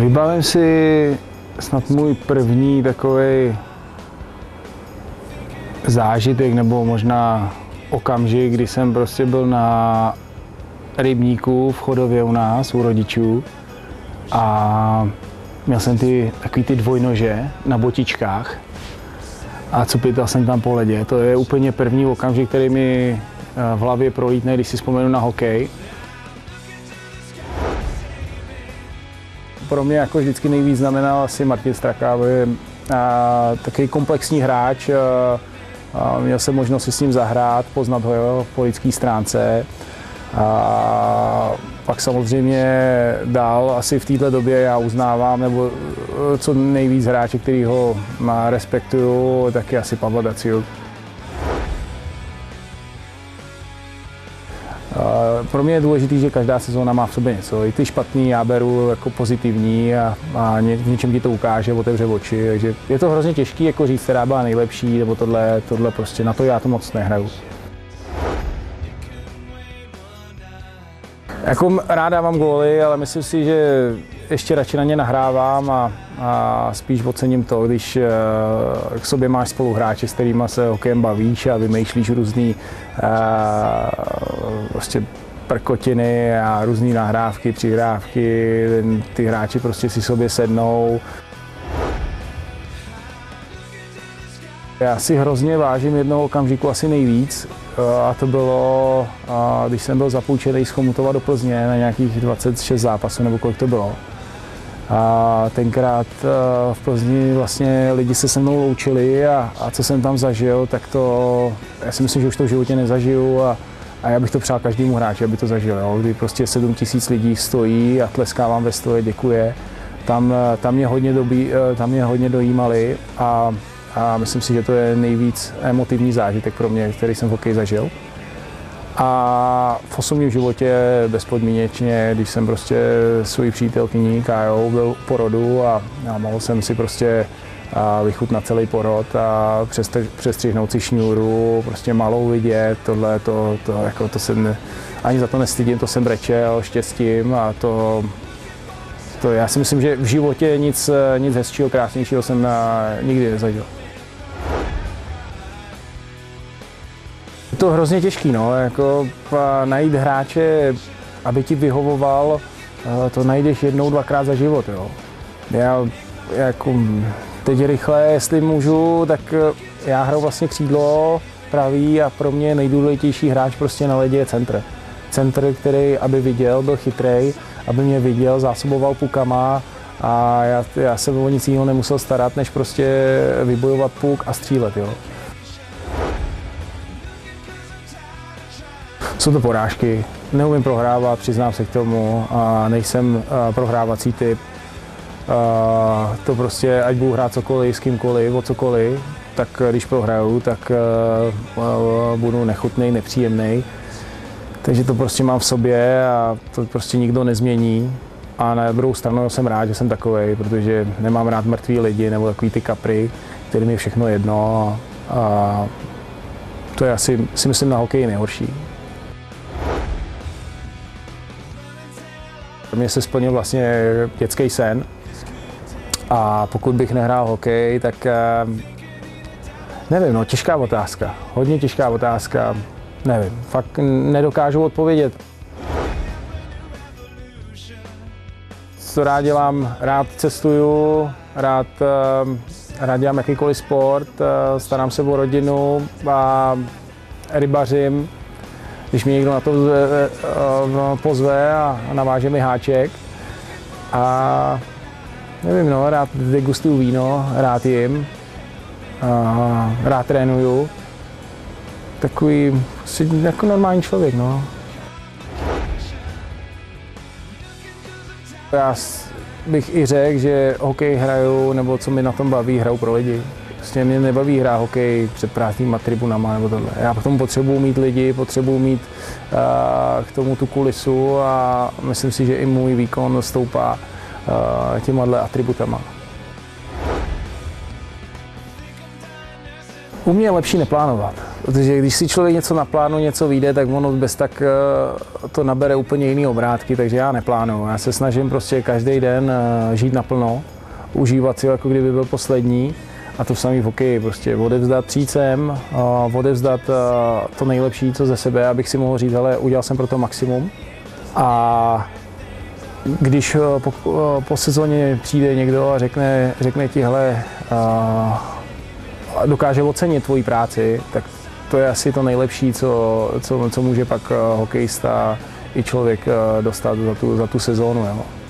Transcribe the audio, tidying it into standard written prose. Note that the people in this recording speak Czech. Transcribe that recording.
Vybavím si snad můj první takový zážitek nebo možná okamžik, kdy jsem prostě byl na rybníku v Chodově u nás, u rodičů a měl jsem takový ty dvojnože na botičkách a cupital jsem tam po ledě. To je úplně první okamžik, který mi v hlavě prolítne, když si vzpomenu na hokej. Pro mě jako vždycky nejvíc znamenal asi Martin Straka, takový komplexní hráč. Měl jsem možnost si s ním zahrát, poznat ho po lidské stránce. A pak samozřejmě dál asi v této době já uznávám, nebo co nejvíc hráče, který ho respektuju, tak je asi Pavel Daciuk. Pro mě je důležité, že každá sezóna má v sobě něco. I ty špatný já beru jako pozitivní a v něčem ti to ukáže, otevře oči. Takže je to hrozně těžké jako říct, která byla nejlepší, nebo tohle prostě, na to já to moc nehraju. Jako rád dávám góly, ale myslím si, že ještě radši na ně nahrávám a spíš ocením to, když k sobě máš spoluhráče, s kterými se hokejem bavíš a vymýšlíš různý prostě prkotiny a různé nahrávky, přihrávky, ty hráči prostě si sobě sednou. Já si hrozně vážím jednoho okamžiku asi nejvíc a to bylo, když jsem byl zapůjčený z Chomutova do Plzně na nějakých 26 zápasů nebo kolik to bylo. A tenkrát v Plzni vlastně lidi se mnou loučili a co jsem tam zažil, tak to, já si myslím, že už to v životě nezažiju a já bych to přál každému hráči, aby to zažil, jo? Kdy prostě 7 000 lidí stojí a tleská vám ve stoje, děkuje. Tam mě hodně dojímali a myslím si, že to je nejvíc emotivní zážitek pro mě, který jsem v hokeji zažil. A v osobním životě bezpodmínečně, když jsem prostě svojí přítelkyní Kájou byl u porodu a mohl jsem si prostě vychutnat celý porod a přestřihnout si šňůru, prostě malou vidět, to jsem ani za to nestydím, to jsem brečel štěstím a to já si myslím, že v životě nic hezčího, krásnějšího jsem nikdy nezažil. Je to hrozně těžký, no, jako najít hráče, aby ti vyhovoval, to najdeš jednou, dvakrát za život, jo. Já jako teď rychle, jestli můžu, tak já hraju vlastně křídlo pravý a pro mě nejdůležitější hráč prostě na ledě je centr. Centr, který, aby viděl, byl chytrej, aby mě viděl, zásoboval pukama a já se o nic jiného nemusel starat, než prostě vybojovat puk a střílet, jo. Jsou to porážky, neumím prohrávat, přiznám se k tomu, a nejsem prohrávací typ. To prostě, ať budu hrát cokoliv, s kýmkoliv, o cokoliv, tak když prohraju, tak budu nechutnej, nepříjemnej. Takže to prostě mám v sobě a to prostě nikdo nezmění. A na druhou stranu jsem rád, že jsem takovej, protože nemám rád mrtví lidi nebo takový ty kapry, kterým je všechno jedno. A to je asi, si myslím, na hokeji nejhorší. Mně se splnil vlastně dětský sen a pokud bych nehrál hokej, tak nevím, no, těžká otázka, hodně těžká otázka, nevím, fakt nedokážu odpovědět. Co rád dělám, rád cestuju, rád dělám jakýkoliv sport, starám se o rodinu a rybařím. Když mě někdo na to pozve a naváže mi háček. A nevím, no, rád degustuju víno, rád jim, rád trénuju. Takový jako normální člověk, no. Já bych i řekl, že hokej hraju, nebo co mi na tom baví, hraju pro lidi. Prostě mě nebaví hrát hokej před prázdnýma tribunama nebo tohle. Já potom potřebuji mít lidi, potřebuji mít k tomu tu kulisu a myslím si, že i můj výkon stoupá těma atributama. U mě je lepší neplánovat. Protože když si člověk něco naplánuje, něco vyjde, tak ono bez tak to nabere úplně jiný obrátky, takže já neplánuju. Já se snažím prostě každý den žít naplno, užívat si, jako kdyby byl poslední. A to samý v hokeji, prostě odevzdat, přijít sem, odevzdat to nejlepší, co ze sebe, abych si mohl říct, ale udělal jsem pro to maximum. A když po sezóně přijde někdo a řekne ti, hele, dokáže ocenit tvoji práci, tak to je asi to nejlepší, co může pak hokejista i člověk dostat za tu sezónu. Jo.